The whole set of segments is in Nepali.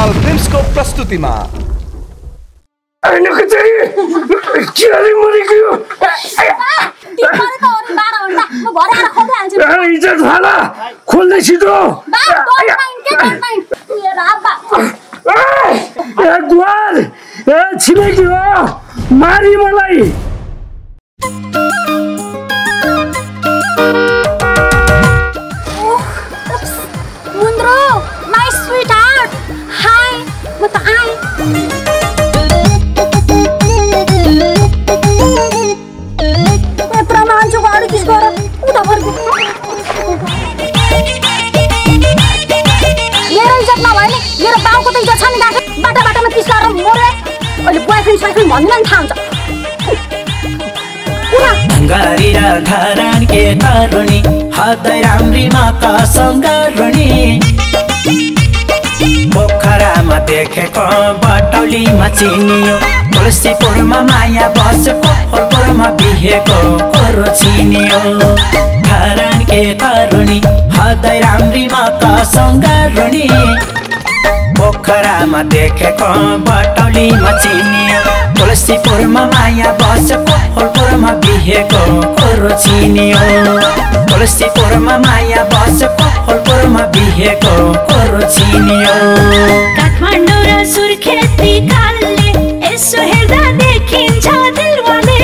नेपाल फिल्म्सको प्रस्तुतिमा खोल्दै छिटो छिमेकी हो मारी मलाई मुन्द्रो माय स्वीट हार्ट हाय म त आइ यत्रो मान्छे गाडी किस गर उता फर्के मेरो इज्जत नभए नि मेरो बाउको त इज्जत छ नि गाके बाटामा किस गरेर मोरे अहिले बोयफ्रेन्ड भन्दैन थाहा हुन्छ गरीरा धरान के तरुणी हदै राम्री माता सङ्गरुणी पोखरामा देखेको बटौलीमा चिनियो तुलसीपुरमा माया बसेको फलपुरमा बिहेको कोरो चिनियो धरान के तरुणी हदै राम्री माता सङ्गरुणी पोखरामा देखेको बटौलीमा चिनियो तुलसीपुरमा माया बसेको फलपुरमा बिहेको कोरो चिनियो तुलसीपुरमा माया बसेको फलपुरमा बिहेको कोरो चिनियो काठमाडौँ र सुर्खेती कालले यसो हेर्दा देखिन्छ दिलवाले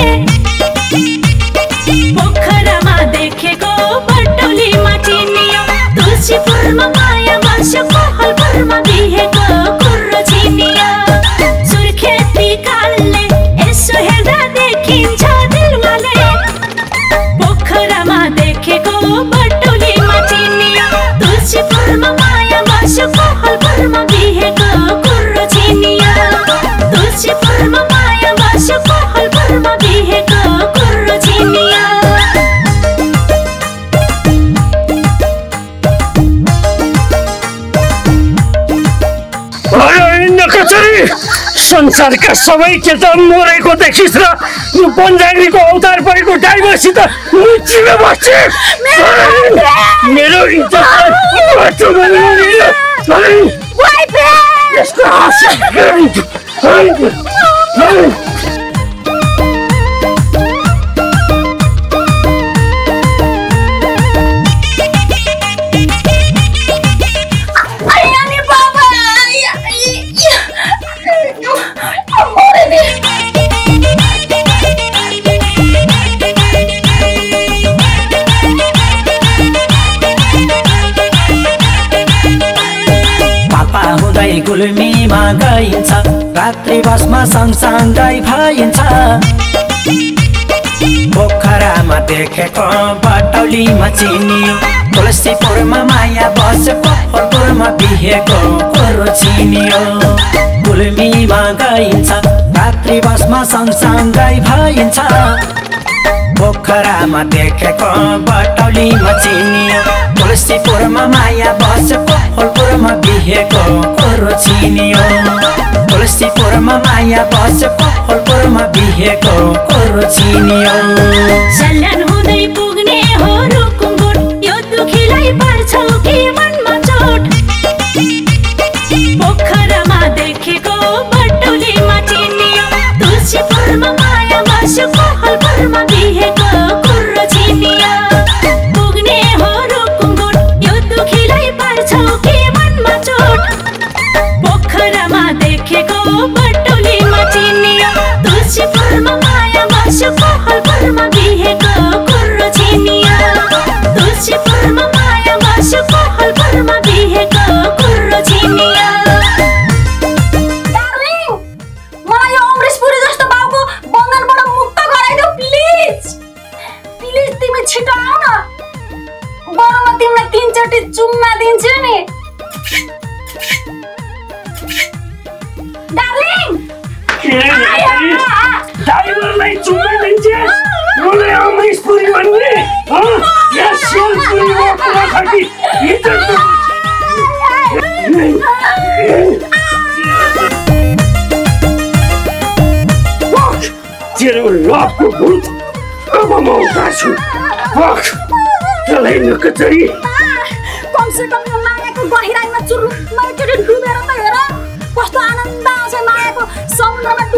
पोखरामा देखेको बटौलीमा चिनियो तुलसीपुरमा माया बसेको फलपुरमा बिहेको कोरो चिनियो सुर्खेती कालले यसो हेर्दा देखिन्छ दिलवाले पोखरामा देखेको बटौलीमा चिनियो तुलसीपुरमा माया बसेको फलपुरमा बिहेको कोरो चिनियो तुलसीपुरमा माया बसेको फलपुरमा बिहेको कोरो चिनियो संसारका सबै केटा मरेको देखिस् र यो बनजागरीको अवतार परेको ड्राइभरसित मुचिमा बस्छ मेरो गुल्मीमा गइन्छ रात्रि बसमा सँगसँगै भइन्छ पोखरामा देखेको बटौलीमा चिनियो तुलसीपुरमा माया बसेको फलपुरमा बिहेको कोरो चिनियो गुल्मीमा गइन्छ रात्रि बसमा सँगसँगै भइन्छ पोखरामा देखेको बटौलीमा चिनियो तुलसीपुरमा माया बसेको फलपुरमा बिहेको कोरो चिनियो तुलसीपुरमा माया बसेको फलपुरमा बिहेको कोरो चिनियो सल्यान हुँदै पुग्ने हो रुकुमबुट यो दुखीलाई पार्छौ कि मनमा चोट पोखरामा देखेको बटौलीमा चिनियो तुलसीपुरमा माया बसेको फलपुरमा बिहेको कोरो चिनियो पुग्ने हो रुकुमबुट यो दुखीलाई पार्छौ कि मनमा चोट पोखरामा देखेको बटौलीमा चिनियो तुलसीपुरमा माया बसेको फलपुरमा बिहेको कोरो चिनियो तुलसीपुरमा माया बसेको फलपुरमा बिहेको कोरो चिनियो छिटो आऊ न बरुमा तिमीलाई 3 चोटी चुम्मा दिन्छु नि डार्लिङ ड्राइभरलाई चुम्मा दिन्छस् मलाई अमृत पुरी भन्ने हो या सेल पुरी हो कुरा खाटी इज्जत तेरो लभको भूत अब म उतार्छु चलाई न कचरी कम से कम यो मायाको गहिराईमा चुरुम्मै डुबेर त हेर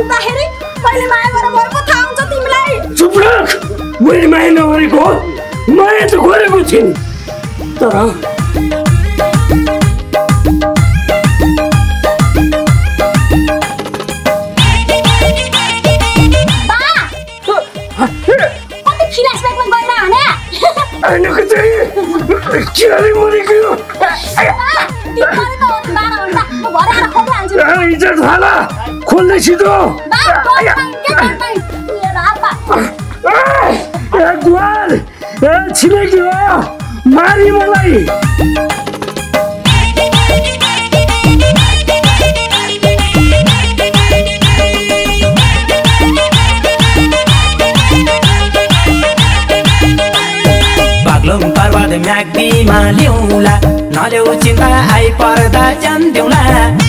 भन्दाखेरि मैले माया गरेर भएको थाहा हुन्छ तिमीलाई। चुप राख। मैले माया नगरेको हो, माया त गरेको थिएँ नि। तर खोल्दै छिटो। गुवाल छिमेकी हो, मारी मलाई। बाग्लुङ पर्वत म्याग्दीमा ल्याउला, नल्याउ चिन्ता आइपर्दा जान्देउला।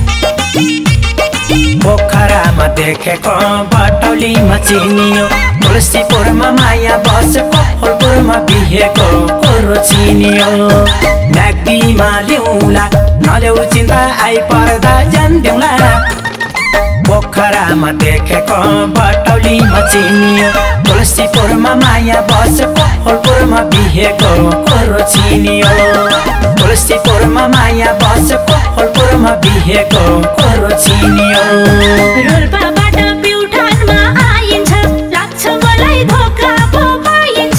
पोखरामा देखेको बटौलीमा चिनियो, तुलसीपुरमा माया बसेको फलपुरमा बिहेको कुरो चिनियो। म्याग्दीमा ल्याउला, नल्याउ चिन्ता आइपर्दा जान्देउला। पोखरामा देखेको बटौलीमा चिनियो, तुलसीपुरमा माया बसेको फलपुरमा बिहेको कुरो चिनियो। तुलसीपुरमा माया बसेको फलपुरमा बिहेको कुरो चिनियो। रोल्पाबाट प्युठानमा आइन्छ, लाग्छ मलाई धोका पो पाइन्छ।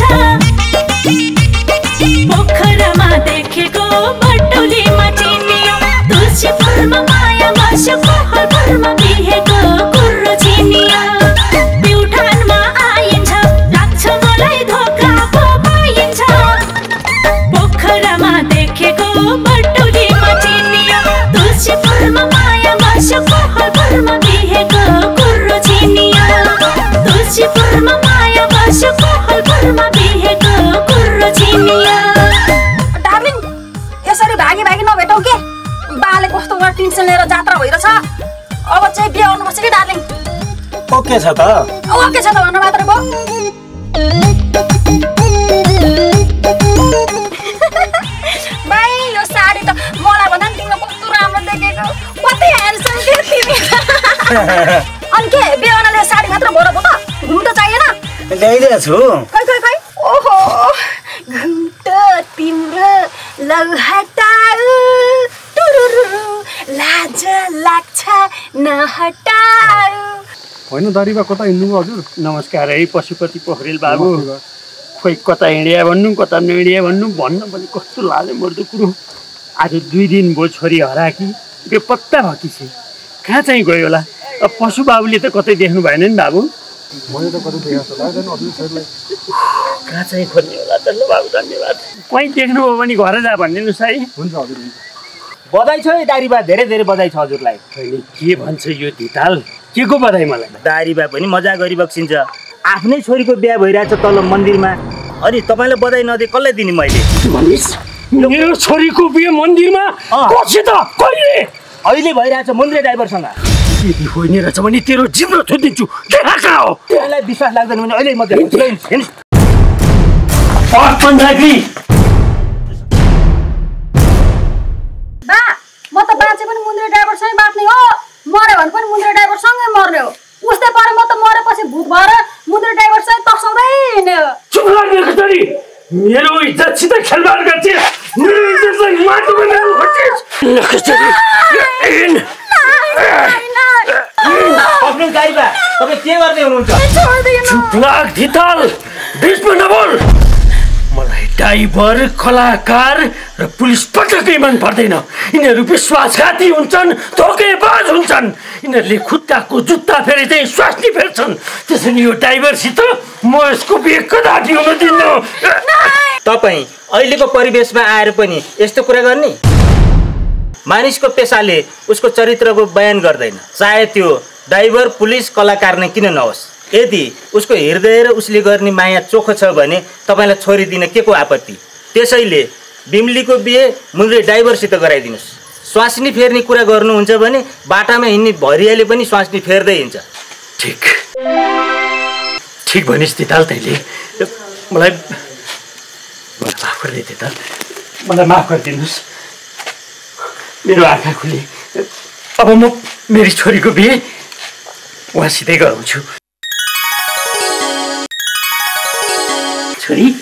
पोखरामा देखेको बटौलीमा चिनियो, तुलसीपुरमा माया बसेको फलपुरमा बिहेको कुरो चिनियो। प्युठानमा आइन्छ, लाग्छ मलाई धोका पो पाइन्छ। पोखरामा देखेको बटौलीमा चिनियो, तुलसीपुरमा माया बसेको फलपुरमा बिहेको कुरो चिनियो। तुलसीपुरमा माया बसेको फलपुरमा बिहेको कुरो चिनियो। डार्लिङ, यसरी भागी भागी नभेटौ के? बाले कस्तो गरेर टेन्सन लिएर जात्रा भइरहेछ। अब चाहिँ बिहे गर्नुपर्छ कि डार्लिङ? ओके छ त? ओके छ त भन्न मात्रै भयो। भाइ यो साडी त मलाई भन्दा नि तिम्रो कस्तो राम्रो देखेको, कति ह्यान्डसम थियो तिमी। अनि के बिहे गर्नाले साडी मात्र भएर भयो त? घुम त चाहिएन? ल्याइदिएको छु। खै खै खै, ओहो घुम्ट तिम्रो लौ हटाऊ, टुरुरु लाज लाग्छ नहटाऊ। होइन दारीबा, कता हिँड्नुभयो हजुर? नमस्कार है पशुपति पोखरेल बाबु। खोइ कता हिँडिया भन्नु, कता नहिँडिया भन्नु, भन्न पनि कस्तो लाले मर्दो कुरो। आज 2 दिन भयो छोरी हराकी, बेपत्ता भएकी छ। कहाँ चाहिँ गयो होला? अब पशु बाबुले त कतै देख्नु भएन नि बाबु? मैले त कतै देखाएको छु लाग्दैन हजुर छोरीलाई। कहाँ चाहिँ खोज्ने होला त? ल बाबु धन्यवाद। कहीँ देख्नुभयो भने घर जा भनिदिनुहोस् है। हुन्छ हजुर, हुन्छ। बधाई छ है दारीबा, धेरै धेरै बधाई छ हजुरलाई। अहिले के भन्छ यो धिताल? के को बधाई मलाई? दारीबा पनि मजा गरी बक्सिन्छ। आफ्नै छोरीको बिहा भइरहेछ तल मन्दिरमा, अनि तपाईँलाई बधाई नदिए कसलाई दिने मैले? भनिस् मेरो छोरीको बिहे मन्दिरमा? कहिले त? कहिले? अहिले भइरहेछ मन्दिर ड्राइभरसँग। यदि होइन रहेछ भने तेरो जिब्रो थुनिदिन्छु। देखा कहाँ हो? त्यसलाई विश्वास लाग्दैन भने अहिले म हेर्नुहोस्। बा, म त बाँचे पनि मुन्द्रे ड्राइभरसँगै बाँच्ने हो, मऱ्यो भने पनि मुन्द्रे ड्राइभरसँगै मर्ने हो। उस्तै परे म त मरेपछि भूत भएर मुन्द्रे ड्राइभरसँगै तर्साउँदै हिँड्ने हो। चुप लाग्ने छोरी, मेरो इज्जतसित खेलबाड गर्छे, मेरो इज्जतलाई माटो बनाउनु खोज्छेस्। दारीबा, तपाईँ के गर्दै हुनुहुन्छ? चुप लाग धिताल, बिचमा नबोल। मलाई ड्राइभर, कलाकार र पुलिस पटक्कै मन पर्दैन। यिनीहरू विश्वासघाती हुन्छन्, धोकेबाज हुन्छन्। यिनीहरूले खुट्टाको जुत्ता फेरि चाहिँ स्वास्नी फेर्छन्। त्यसैले यो ड्राइभरसित म यसको बिहे कदापि हुन दिन्न। तपाईँ अहिलेको परिवेशमा आएर पनि यस्तो कुरा गर्ने? मानिसको पेसाले उसको चरित्रको बयान गर्दैन, चाहे त्यो ड्राइभर, पुलिस, कलाकार नै किन नहोस्। यदि उसको हृदय र उसले गर्ने माया चोखो छ भने तपाईँलाई छोरी दिन के को आपत्ति? त्यसैले बिमलीको बिहे मुन्द्रे ड्राइभरसित गराइदिनुहोस्। स्वास्नी फेर्ने कुरा गर्नुहुन्छ भने बाटामा हिँड्ने भरियाले पनि स्वास्नी फेर्दै हिँड्छ। ठिक ठिक भनिस् धिताल, तैँले मलाई माफ गरिदिए धिताल, मलाई माफ गरिदिनुहोस्। मेरो आँखा खुले। अब म मेरी छोरीको बिहे उहाँसितै गराउँछु। छोरी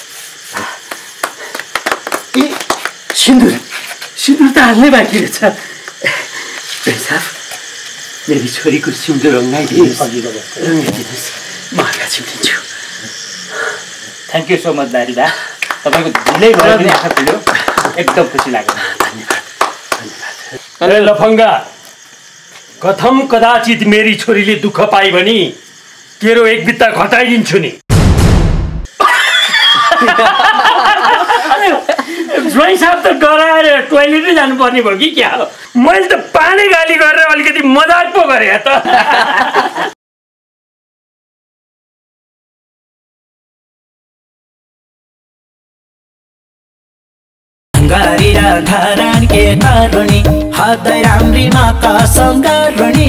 ए सिन्दुर सिन्दुर त हाल्नै बाँकी रहेछ। साहब मेरी छोरीको सिन्दुर रङ्गाइदिनुहोस्, म आँखा चिम्लिन्छु। थ्याङ्क यू सो मच दारी दा, तपाईँको ढिलै भयो भने आँखा खुल्यो, एकदम खुसी लाग्यो। धन्यवाद। अरे लफङ्गा, कथम कदाचित मेरी छोरीले दुःख पाइ भने तेरो एक बित्ता घटाइदिन्छु नि। ज्वाइँ साहब त डराएर टोइलेटै जानुपर्ने भयो कि क्या हो? मैले त पानी गाली गरेर अलिकति मजाक पो गरेँ त। गरेर धरान के तरुणी हदै राम्रीमा कसङ्गरुणी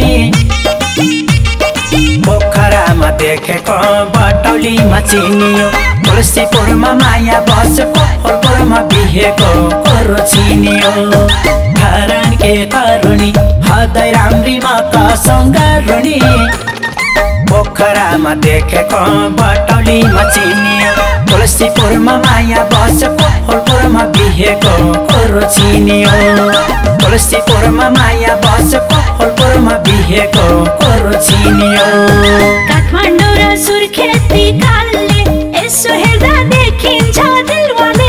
पोखरामा देखेको बटौलीमा चिनियो तुलसीपुरमा माया बसेको फलपुरमा बिहेको कुरो चिनियो धरान के तरुणी हदै राम्रीमा कसङ्गरुणी पोखरामा देखेको बटौलीमा चिनियो तुलसीपुरमा माया बसेको फलपुरमा बिहेको कुरो चिनियो तुलसीपुरमा माया बसेको फलपुरमा बिहेको कुरो चिनियो काठमाडौँ र सुर्खेती कालले यसो हेर्दा देखिन्छ दिलवाले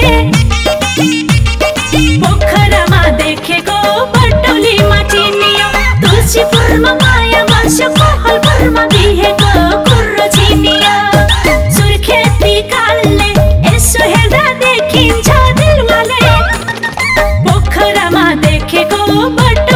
पोखरामा देखेको बटौलीमा चिनियो तुलसीपुरमा माया बसेको फलपुरमा बिहेको कुरो चिनियो सुर्खेती कालले यसो हेर्दा देखिन्छ दिलवाले पोखरामा देखेको